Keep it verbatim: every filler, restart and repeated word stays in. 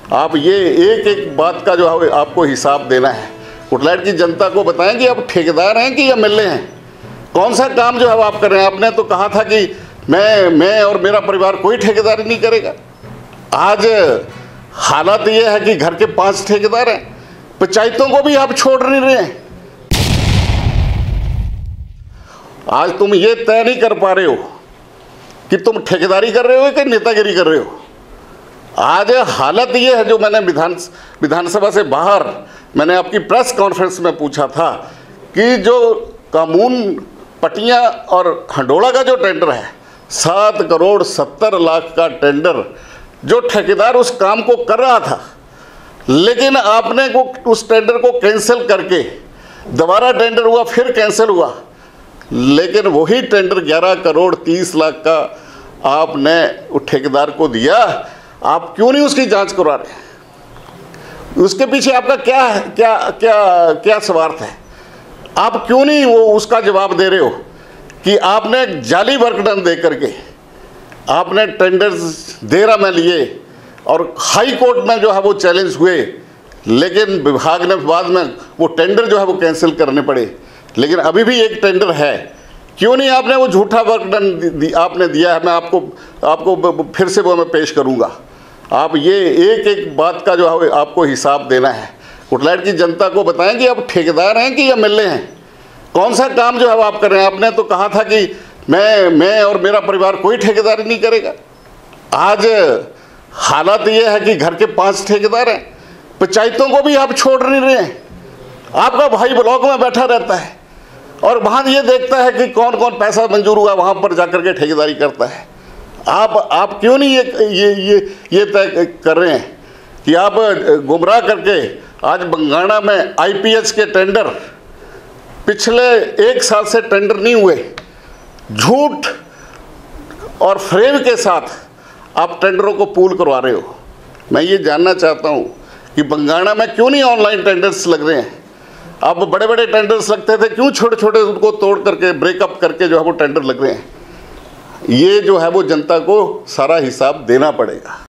आप ये एक एक बात का जो है आपको हिसाब देना है। कुटलैट की जनता को बताएं कि आप ठेकेदार हैं कि एम एल ए हैं। कौन सा काम जो है आप कर रहे हैं? आपने तो कहा था कि मैं मैं और मेरा परिवार कोई ठेकेदारी नहीं करेगा। आज हालात ये है कि घर के पांच ठेकेदार हैं, पंचायतों को भी आप छोड़ नहीं रहे हैं। आज तुम ये तय नहीं कर पा रहे हो कि तुम ठेकेदारी कर रहे हो कि नेतागिरी कर रहे हो। आज हालत ये है, जो मैंने विधान विधानसभा से बाहर मैंने आपकी प्रेस कॉन्फ्रेंस में पूछा था कि जो कानून पटिया और हंडोला का जो टेंडर है, सात करोड़ सत्तर लाख का टेंडर, जो ठेकेदार उस काम को कर रहा था, लेकिन आपने को उस टेंडर को कैंसिल करके दोबारा टेंडर हुआ, फिर कैंसिल हुआ, लेकिन वही टेंडर ग्यारह करोड़ तीस लाख का आपने उस ठेकेदार को दिया। आप क्यों नहीं उसकी जांच करवा रहे? उसके पीछे आपका क्या क्या क्या क्या स्वार्थ है? आप क्यों नहीं वो उसका जवाब दे रहे हो कि आपने जाली वर्क डन दे करके आपने टेंडर्स देरा में लिए और हाई कोर्ट में जो है वो चैलेंज हुए, लेकिन विभाग ने बाद में वो टेंडर जो है वो कैंसिल करने पड़े। लेकिन अभी भी एक टेंडर है, क्यों नहीं आपने वो झूठा वर्क डन आपने दिया है? मैं आपको आपको फिर से वो मैं पेश करूंगा। आप ये एक एक बात का जो है आपको हिसाब देना है। कुटलैट की जनता को बताएं कि आप ठेकेदार हैं कि एम एल ए हैं। कौन सा काम जो है आप कर रहे हैं? आपने तो कहा था कि मैं मैं और मेरा परिवार कोई ठेकेदारी नहीं करेगा। आज हालात ये है कि घर के पांच ठेकेदार हैं, पंचायतों को भी आप छोड़ नहीं रहे हैं। आपका भाई ब्लॉक में बैठा रहता है और वहाँ ये देखता है कि कौन कौन पैसा मंजूर हुआ, वहाँ पर जाकर के ठेकेदारी करता है। आप आप क्यों नहीं ये ये ये ये तय कर रहे हैं कि आप गुमराह करके आज बंगाणा में आई पी एच के टेंडर पिछले एक साल से टेंडर नहीं हुए, झूठ और फ्रेम के साथ आप टेंडरों को पूल करवा रहे हो। मैं ये जानना चाहता हूँ कि बंगाणा में क्यों नहीं ऑनलाइन टेंडर्स लग रहे हैं? अब बड़े बड़े टेंडर्स लगते थे, क्यों छोटे छोटे उनको तोड़ करके ब्रेकअप करके जो है वो टेंडर लग रहे हैं? ये जो है वो जनता को सारा हिसाब देना पड़ेगा।